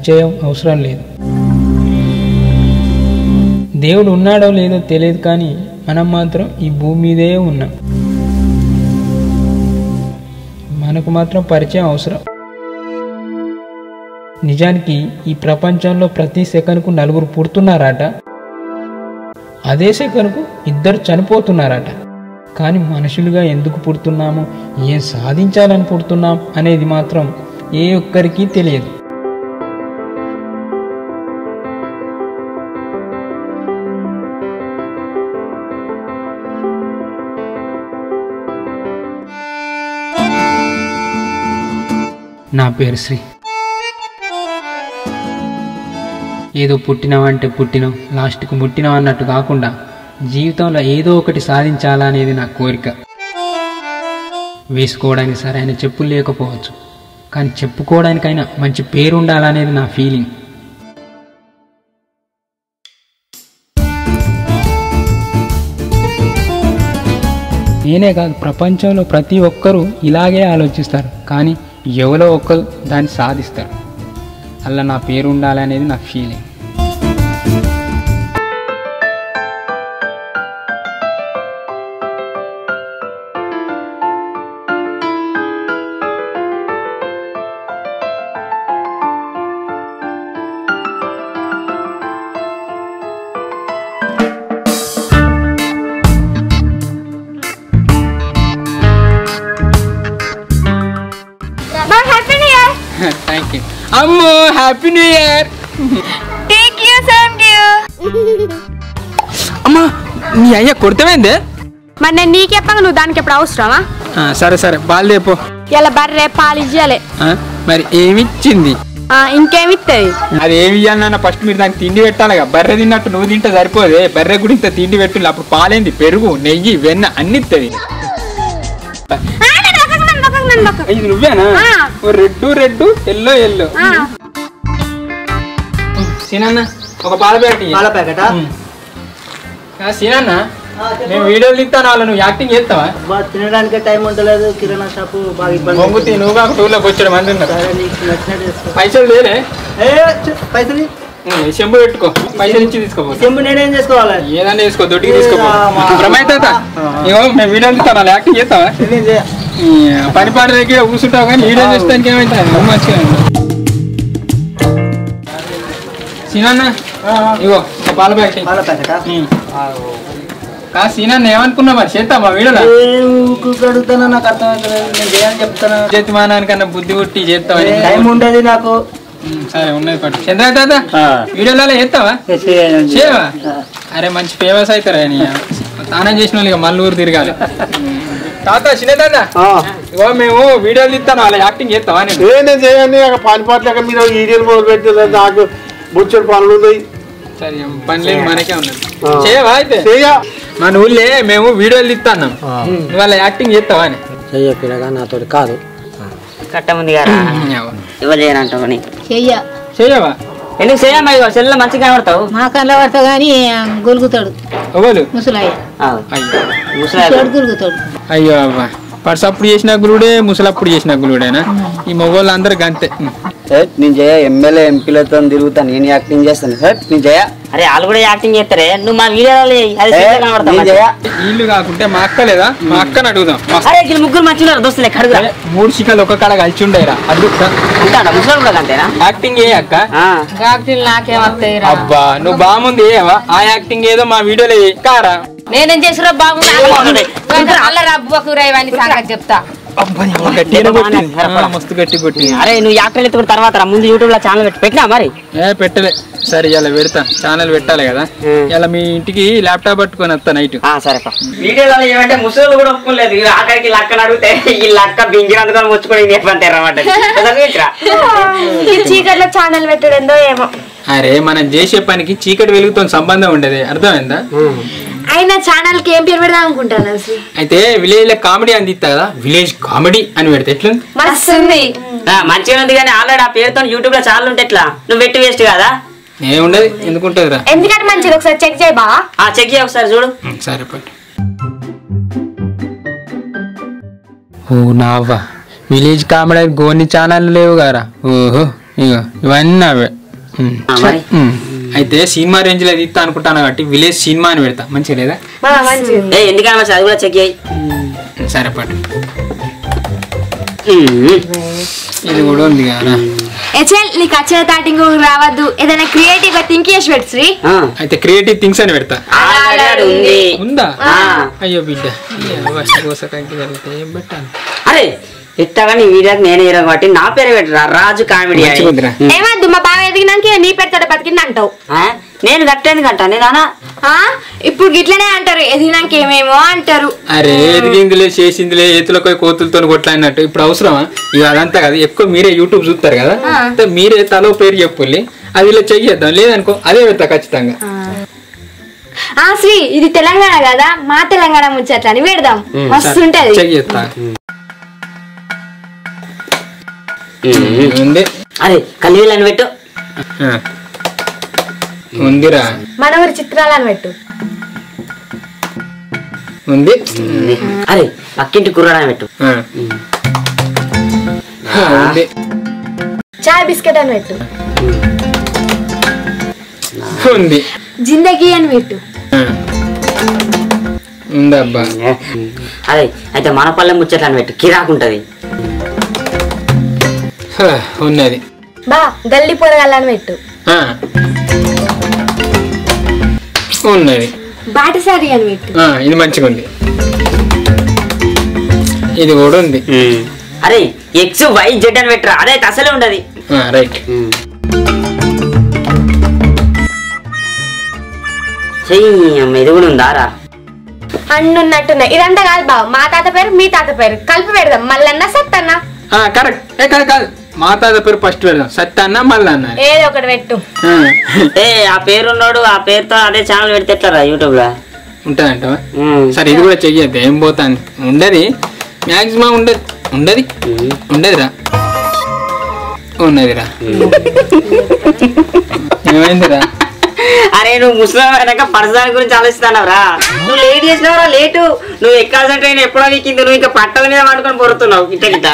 పరిచయం అవసరం లేదు. దేవుడు ఉన్నాడో లేదో తెలియదు, కానీ మనం మాత్రం ఈ భూమి మీదే ఉన్నాం. మనకు మాత్రం పరిచయం అవసరం. నిజానికి ఈ ప్రపంచంలో ప్రతి సెకనుకు 4 పుడుతున్నారట, అదే సెకనుకు 2 చనిపోతున్నారట. కానీ మనుషులుగా ఎందుకు పుడుతున్నాము, ఏం సాధించాలని పుడుతున్నాం అనేది మాత్రం ఏ ఒక్కరికి తెలియదు. నా పేరు శ్రీ. ఏదో పుట్టినావంటే పుట్టినావు, లాస్ట్కు ముట్టినావు అన్నట్టు కాకుండా జీవితంలో ఏదో ఒకటి సాధించాలా అనేది నా కోరిక. వేసుకోవడానికి సరైన చెప్పులు లేకపోవచ్చు, కానీ చెప్పుకోవడానికైనా మంచి పేరు ఉండాలనేది నా ఫీలింగ్. నేనే కాదు, ప్రపంచంలో ప్రతి ఒక్కరూ ఇలాగే ఆలోచిస్తారు, కానీ ఎవరో ఒక్కరు దాన్ని సాధిస్తారు. అలా నా పేరు ఉండాలనేది నా feeling. Thank you. Ammo, happy new year. Thank you, thank you. అమ్మా, నీ అయ్య కొడతావేందే? మరి నేను నీకు చెప్పాక నువ్వు దానికి ఎప్పుడు అవసరమా? సరే సరే, పాలు లేపో. ఇలా బర్రె పాలు ఇవ్వాలి. మరి ఏమిచ్చింది? ఇంకేమిస్తుంది? అది ఏమి ఇవ్వాలన్నా ఫస్ట్ మీరు దానికి తిండి పెట్టాలిగా. బర్రె తిన్నట్టు నువ్వు తింటే సరిపోదే, బర్రె కూడా ఇంత తిండి పెట్టింది. అప్పుడు పాలేంది, పెరుగు, నెయ్యి, వెన్న అన్ని ఇస్తుంది. ఇది నువ్వేనా? Red yellow yellow. సీనన్న ఒక పాల ప్యాకెట్. సీనన్న, మేము వీడియోలు తీస్తాను, వాళ్ళు నువ్వు యాక్టింగ్ చేస్తావా? తినడానికి టైం ఉండలేదు, కిరాణా షాపు బాగా ఇబ్బంది. మొంగుతి నువ్వు కాక టూర్లోకి వచ్చాడు మంది ఉన్నారు. పైసలు లేదే? పైసలు చెంబు పెట్టుకో, పైసలు ఇచ్చి తీసుకోపో. చెంబు నేనేం చేసుకోవాలి? ఏదన్నా తీసుకో, దొడ్డికి తీసుకోపో. ప్రమైతే మేము వీడియోలు తీస్తాను, వాళ్ళు యాక్టింగ్ చేస్తావా? పని పాట దగ్గర కూర్చుంటావు, కానీ వీడియో చేస్తానికి ఏమైతుంది? మంచిగా సీనన్న, ఇగో పాల ప్యాకెట్. సీనన్న ఏమనుకున్నా మరి చేస్తా మా వీడియోలో? అడుగుతాను, నాకు అర్థమవుతుంది, నేను చేయాలని చెప్తాను. చేతిమానానికన్నా బుద్ధి కొట్టి చేస్తావని టైం ఉండేది నాకు. సరే ఉన్నది పట్టు. చంద్ర తాత వీడియోలలో చేస్తావా? చేయవా? అరే మంచి ఫేమస్ అవుతారా? స్నానం చేసిన వాళ్ళు ఇక మల్లూరు తిరగాలి. తాత చిన్న తాత, ఇగో మేము వీడియోలు తీస్తాను, వాళ్ళ యాక్టింగ్ చేస్తావా? నేను చేయండి, పని పాటలేక మీరు వీడియోలు మొదలు పెట్టిన నాకు బుచ్చడు పనులు ఉన్నాయి. సరే పని లేదు, మనకే ఉన్నది. చేయవా? అయితే మన ఊళ్ళే మేము వీడియోలు తీస్తాను, నువ్వు వాళ్ళ యాక్టింగ్ చేస్తావా అని. చెయ్యగా నాతో కాదు, కట్టముంది కదా ఇవ్వలేనంటావు. చెయ్యవా? ఎందుకు చేయమ్మా? ఇగో చెల్లె మంచిగా కనబడతావు. మా కళ్ళ పడతావు కానీ గొలుగుతాడు ముసలాయ. గొలుగుతాడు. అయ్యో అవ్వా, పర్సప్పుడు చేసిన గురుడే, ముసలప్పుడు చేసిన గురుడేనా? ఈ మొగోళ్ళు అందరికి అంతే. నేను చేయ ఎమ్మెల్యే ఎంపీలతో తిరుగుతాను, నేను యాక్టింగ్ చేస్తాను సార్. నేను చేయ. అరే వాళ్ళు కూడా యాక్టింగ్ చేస్తారే, నువ్వు మా వీడియోలో వీళ్ళు కాకుంటే మా అక్క లేదా? మా అక్కని అడుగుదాం. అరే ముగ్గురు మంచిగా దోస్తులే కడుగు. 3 చిక్కలు ఒక కాడ కలిసి ఉండేరా? అంతేనా? యాక్టింగ్ ఏ అక్క? నాకేమవుతాయి? అబ్బా నువ్వు బాగుంది ఏవా? ఆ యాక్టింగ్ ఏదో మా వీడియోలో కారా? నేనేం చేసినా బాగుంది. చెప్తా. మస్తు గట్టి కొట్టి. అరే నువ్వు యాక్టర్ ఎత్తుకున్న తర్వాత ముందు యూట్యూబ్ లో ఛానల్ పెట్టినా మరి? పెట్టలే. సరే ఇలా పెడతా, ఛానల్ పెట్టాలి కదా. ఇలా మీ ఇంటికి ల్యాప్టాప్ పట్టుకొని వస్తా నైట్. సరే వీడియోలో ఏమంటే ముసలు కూడా ఒప్పుకోలేదు. ఆఖరికి లక్కని అడిగితే ఈ లక్క బింగినందుకొని ముచ్చుకొని చీకట్లో ఛానల్ పెట్టడేందో ఏమో. అరే మనం చేసే పనికి చీకటి వెలుగుతో సంబంధం ఉండేది, అర్థమైందా? అయినా ఛానల్ కి ఏం పేరు పెడదాం అనుకుంటాను. అయితే విలేజ్ లో కామెడీ అందిస్తా కదా, విలేజ్ కామెడీ అని పెడితే ఎట్లా? మంచిగా ఉంది, కానీ ఆల్రెడీ ఆ పేరుతో యూట్యూబ్ లో ఛానల్ ఉంటే ఎట్లా? నువ్వు పెట్టి వేస్ట్ కదా. ఏముండదు, ఎందుకుంటది రా. ఎందుకంటే మంచిది, ఒకసారి చెక్ చేయి బావా. చెక్ చేయి ఒకసారి చూడు. సరే పట్టు. ఓ నావ్వా, విలేజ్ కామెడీ గోని ఛానల్ లేవు గారా? ఓహో ఇగో ఇవన్నీ అవే మరి అయితే సినిమా రేంజ్ లో తీస్తా అనుకుంటాను కాబట్టి విలేజ్ సినిమా అని పెడతా మంచిగా లేదా ఎందుకన్నా మరి అది కూడా చెక్ చేయి సరే పట్టు ఇది కూడా ఉంది కదా నీకు వచ్చిన థాటింగ్ రావద్దు ఏదైనా క్రియేటివ్ గా థింక్ చేసి పెట్టు శ్రీ అయితే క్రియేటివ్ థింగ్స్ అని పెడతా ఉంది ఉందా అయ్యో బిడ్డ ఏం పెట్టాను అరే ఇట్టగా నీ వీడియోకి నేనే హీరో కాబట్టి నా పేరు పెట్టరా రాజు కామెడీ ఏమద్దు మా బావ ఎదిగినాక నీ పెడతాడు బతికింది అంటావు నేను కట్టేందుకు అంటా నేనా ఇప్పుడు గిట్లనే అంటారు ఎదిగినాక ఏమేమో అంటారు అరే ఎదిగిందిలే చేసిందిలే ఏతులకో కోతులతో కొట్లాడినట్టు ఇప్పుడు అవసరమా ఇక అదంతా కదా ఎక్కువ మీరే యూట్యూబ్ చూస్తారు కదా మీరే తలో పేరు చెప్పుల్ని అది ఇలా చెయ్యేద్దాం లేదనుకో అదే పెడతా ఖచ్చితంగా శ్రీ ఇది తెలంగాణ కదా మా తెలంగాణ ముచ్చట్ల అని పెడదాం మస్తు ఉంటది చెయ్యేస్తా ఉంది అరే కలివిలని పెట్టు ఉందిరా మన ఊరి చిత్రాలను పెట్టు ఉంది అరే పక్కింటి కుర్రాడని పెట్టు ఉంది చాయ్ బిస్కెట్ అని పెట్టు ఉంది జిందగీ అని పెట్టు ఉందబ్బా అదే అయితే మన పల్లె ముచ్చట్లని పెట్టు కిరాకుంటది ఉన్నది బా గల్లీ పొరగాలని పెట్టు ఉన్నది బాటసారి అని పెట్టు ఇది మంచిగా ఉంది ఇది కూడా ఉంది అరే ఎక్స్ వై జెడ్ అని పెట్టరా అదే అసలే ఉండదు రైట్ ఇది కూడా ఉందారా అన్నున్నట్టున్నాయి ఇదంతా కాదు బావ మా తాత పేరు మీ తాత పేరు కలిపి పెడదాం మల్లన్న సత్తన్న కరెక్ట్ కాదు మా తాత పేరు ఫస్ట్ పెడదాం సత్తన్న మల్లన్న ఏదో ఒకటి పెట్టు ఆ పేరున్నాడు ఆ పేరుతో అదే ఛానల్ పెడితే ఎట్లా యూట్యూబ్ లో ఉంటదంటవా సరే ఇది కూడా చెయ్యద్దు ఏం పోతాను ఉండదు మ్యాక్సిమం ఉండదురా ఉన్నదిరా ఏమైందిరా అరే నువ్వు ముస్లిం అయినాక పరదాని గురించి ఆలోచిస్తున్నావురా నువ్వు లేట్ చేసినావురా లేటు నువ్వు ఎక్కాల్సిన ట్రైన్ ఎప్పుడో నీకింది నువ్వు ఇంకా పట్టల మీద పడుకొని పొరుతున్నావు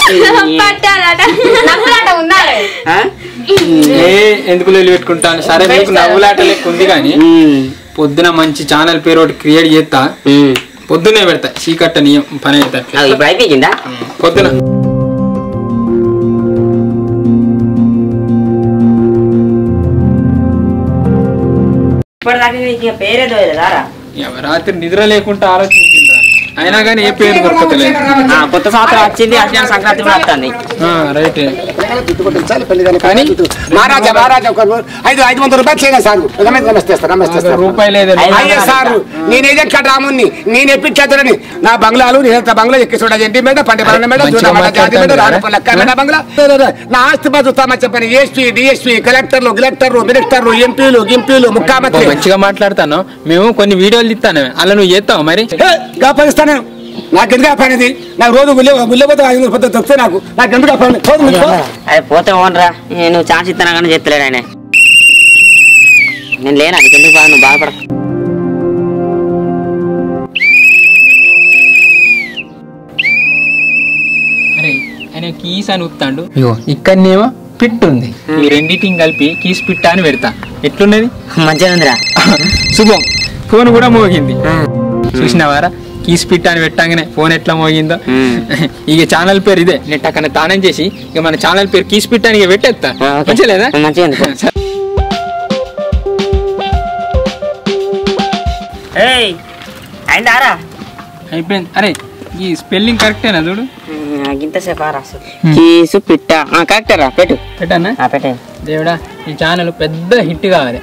ఎందుకు లొల్లి పెట్టుకుంటాను సరే మీకు నవ్వులాట లెక్క ఉంది కానీ పొద్దున మంచి ఛానల్ పేరు ఒకటి క్రియేట్ చేస్తా పొద్దునే పెడతా చీకట్ట నియం పని అవుతా ఇప్పుడు అయిపోయిందా పొద్దున ఇప్పటిదాకా పేరేదో దారా రాత్రి నిద్ర లేకుండా ఆలోచించిండ్రా అయినా కానీ ఏ పేరు దొరకలేదు కొత్త సంవత్సరం వచ్చింది అజ్ఞాన సంక్రాంతి కూడా వస్తుంది రైట్ రూపాయి లేదు నేనేదెక్క రాముని నేను ఎప్పించేద్దరని నా బంగ్లాలు నేను బంగ్లా ఎక్కి చూడ జంటి మీద పండి బంగ్లా నా ఆస్తి బతుకుతామని చెప్పని ఎస్పీ డిఎస్పీ కలెక్టర్లు మినిస్టర్లు ఎంపీలు గింపీలు ముఖ్యమంత్రి మంచిగా మాట్లాడతాను మేము కొన్ని వీడియోలు తీస్తాను అలా నువ్వు చేస్తావు మరి కాపాడిస్తాను నాకెందుకు పనిది నాకు రోజు గుళ్ళపోతే 500 పొద్దు దొరికితే నాకెందుకు పని అదే పోతే ఓనరా నేను ఛాన్స్ ఇస్తానా కానీ చెప్తలేడు ఆయన నేను లేనా నీకెందుకు బాగా నువ్వు బాధపడ అరే ఆయన కీస్ అని ఉత్తాడు ఇగో ఇక్కడనేమో పిట్ ఉంది ఈ రెండింటిని కలిపి కీస్ పిట్ట అని పెడతా ఎట్లున్నది మంచిగా ఉందిరా శుభం ఫోన్ కూడా మోగింది చూసినావారా కీస్ పిట్ట అని పెట్టాగానే ఫోన్ ఎట్లా మోగిందో ఇక ఛానల్ పేరు ఇదే నెట్ అక్కడ తానం చేసి ఇక మన ఛానల్ పేరు కీస్ పిట్ట అని పెట్టేస్తా మంచిగా అయిందారా అయిపోయింది అరే ఈ స్పెల్లింగ్ కరెక్టేనా చూడు ఇంతసేపు కీసు పిట్ట కరెక్టేరా పెట్టు పెట్టానా పెట్టే దేవుడా ఈ ఛానల్ పెద్ద హిట్ కావాలి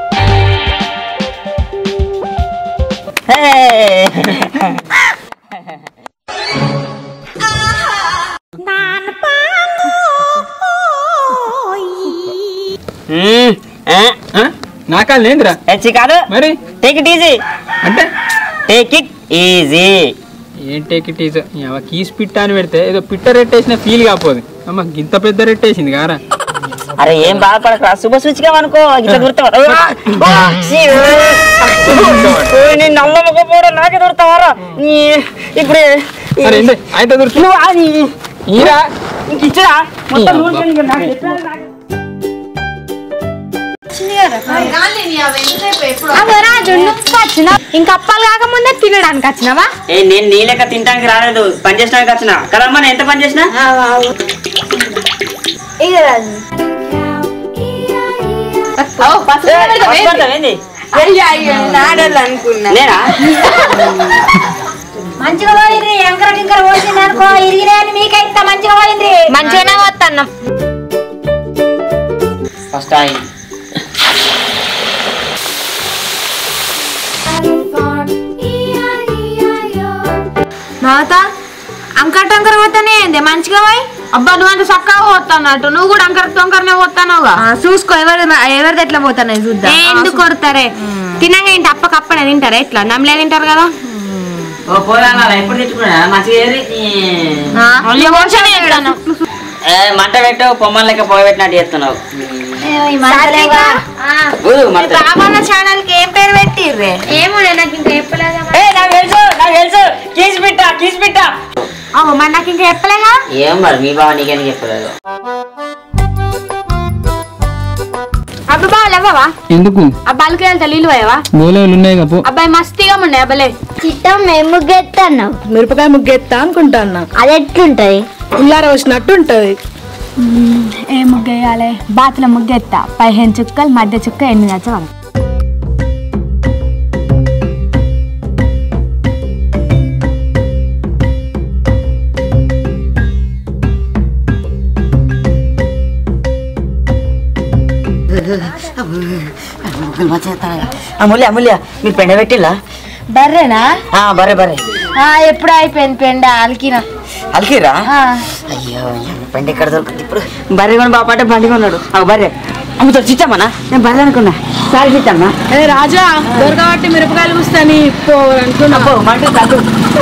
నాకా లేదురా కాదు మరి టేక్ ఇట్ ఈజీ అంటే టేక్ ఇట్ ఈజీ ఏం టేక్ ఇట్ ఈజీ కీస్ పిట్ట అని పెడితే ఏదో పిట్ట రెట్టేసిన ఫీల్ కాపోదు అమ్మ గింత పెద్ద రెట్టేసింది కారా అరే ఏం బాధపడక శుభ సూచిగా అనుకో ఇట్లా దొరుకుతావు నేను నమ్మకపోవడం నాకే దొరుకుతావారా ఇప్పుడు అయితే దొరుకుతున్నావు ఇచ్చరా మొత్తం ఇంకా అప్పాలు కాకముందే తినడానికి వచ్చినావా? నేను నీ లెక్క తినడానికి రాలేదు, పని చేసడానికి వచ్చిన కదమ్మా. నేను ఎంత పని చేసినా మంచిగా పోయింది. ఎంకర టింకర పోసింది అనుకో, ఇరిగినాయని మీకైతే మంచిగా పోయింది. మంచిగానే వస్తున్నాం. ఫస్ట్ అయింది. మాత అంకర టంకర పోతానే మంచిగా పోయి. అబ్బా నువ్వు అంత చక్కగా పోతానట్టు, నువ్వు కూడా అంకర టొంకరనే పోతానుగా. చూసుకో ఎవరిది ఎట్లా పోతానే చూద్దాం. ఎందుకు కొడతారే? తినగా ఏంటి అప్పకప్పనే తింటారా? ఎట్లా నమ్మలే తింటారు కదా. ఎప్పుడు తెచ్చుకున్నా మంచిగా మంట పెట్టు, పొమ్మలు లెక్క పోయి పెట్టినట్టు చేస్తున్నావు. ఛానల్ కి ఏం పేరు పెట్టిర్రే? ఏమో నాకు ఇంకా చెప్పలేదు. మరి నాకు ఇంకా చెప్పలేగా. ఏం మరి మీ బావ నీకేం చెప్పలేదు. అబ్బా బాగా లేవా? ఎందుకు ఆ బాలకి వెళ్తా నీళ్ళు పోయావా? గోళాలు ఉన్నాయి కదా. అబ్బాయి మస్తుగా ఉన్నాయి. అబ్బలే చిట్టం మేము ముగ్గెత్తాను. మిరపకాయ ముగ్గెత్తా అనుకుంటాను. అది ఎట్లుంటది? ఉల్లార వచ్చినట్టు ఉంటది. ఏ ముగ్గేయాలి? బాతుల ముగ్గెత్తా. 15 చుక్కలు, మధ్య చుక్క 8 చాలు. అమూల్య అమూల్య మీరు పెండ పెట్టిల్లా? బర్రేనా? బర్రె బర్రె ఎప్పుడు అయిపోయింది పెండ. అలికినా అలికిరా? అయ్యో బండి ఎక్కడ దొరుకుతుంది ఇప్పుడు? బర్రె కొని బాపాటే బండి కొన్నాడు. బర్రె అమ్ముతాడు. చిట్టమ్మనా? నేను బర్రె అనుకున్నా. సారీ చిట్టమ్మా. రాజా దొరకబట్టి మిరపకాయలు కూస్తాని అనుకున్నా. మంట తగ్గు.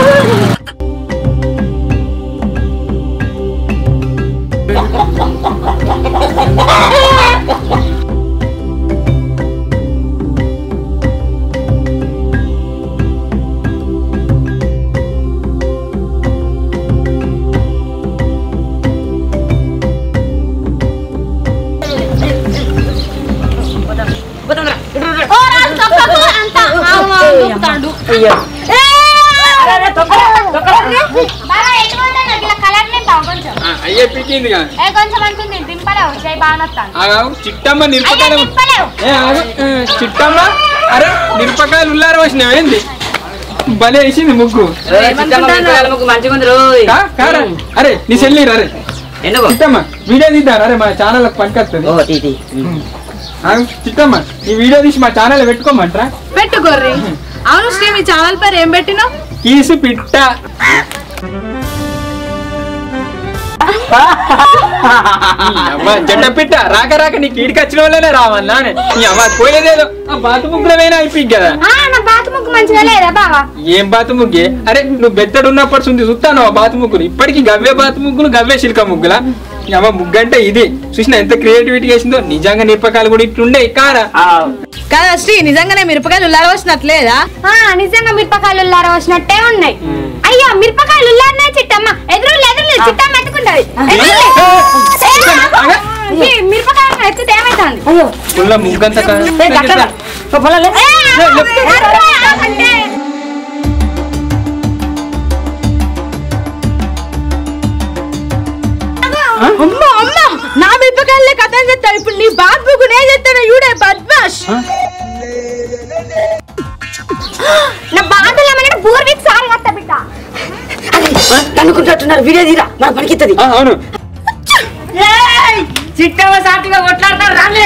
అయ్యో చిట్టమ్మ చిట్టమ్మ అరే నిరపకాయలు ఉల్లార వచ్చినావు ఏంది? భలే వేసింది ముగ్గు. అరే నీ చెల్లి అరే చిట్టమ్మ వీడియో తీద్దాం. అరే మా ఛానల్ పనికొస్తుంది. చిట్టమ్మ ఈ వీడియో తీసి మా ఛానల్ పెట్టుకోమంటారా? పెట్టుకోర్రి. అవును శ్రీ, మీ ఛానల్ పేరు ఏం పెట్టినావు? కీసు పిట్ట. జెండ పిట్ట రాక రాక నీకు ఈడికి వచ్చిన వాళ్ళనే రావన్నా. నీ అమ్మ పోయేదేదో ఆ బాతు ముగ్గులమైనా అయిపోయి కదా. ఏం బాతు ముగ్గే? అరే నువ్వు బెత్తడు ఉన్నప్పటి నుంచి చూస్తాను ఆ బాతు ముగ్గులు. ఇప్పటికి గవ్వే బాతు ముగ్గులు, గవ్వే శిల్క ముగ్గుల. అమ్మ ముగ్గు అంటే ఇది చూసిన ఎంత క్రియేటివిటీ చేసిందో. నిజంగా మిరపకాయలు కూడా ఇట్లుండే కారా? కదా శ్రీ, నిజంగానే మిరపకాయలు ఉల్లార వచ్చినట్లేదా? నిజంగా మిరపకాయలు ఉల్లార వచ్చినట్టే ఉన్నాయి. అయ్యో మిరపకాయలు ఉల్లారనే చిట్టమ్మ. ఎదురు చిట్టమ్మ ఎత్తుకుంటది. మిరపకాయలు ఎత్తుతే ఏమైతుంది? ముగ్గంతా అమ్మ అమ్మ నా మిరపకాయలే కథ చెప్తాను. ఇప్పుడు నీ బాబుకు నే చెప్తాను. యూడే బద్మాష్. నా బాధలు ఏమైనా పూర్వీక్ సారీ వస్తా బిడ్డ అనుకుంటున్నారు. వీడియో తీరా నాకు పనికిస్తుంది. అవును చిట్టమ్మ సాటిగా కొట్లాడతారు. రాలే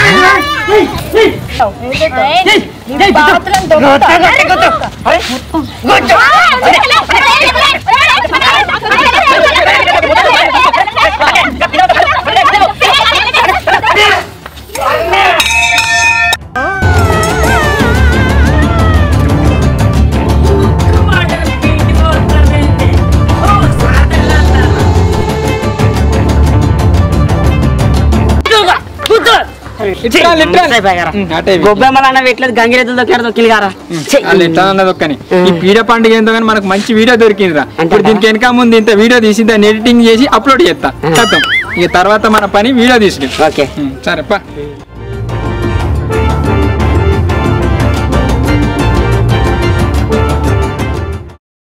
గొబ్బెమ్మలన్న పెట్టలేదు, గంగిరెద్దులు దొక్కారు దొక్కిలిగారా. ఈ పీడ పండుగ ఏందో కానీ మనకు మంచి వీడియో దొరికిందిరా. ఇప్పుడు దీనికి వెనక ముందు ఇంత వీడియో తీసి దాన్ని ఎడిటింగ్ చేసి అప్లోడ్ చేస్తా. ఇక తర్వాత మన పని వీడియో తీసి. ఓకే సరే పా.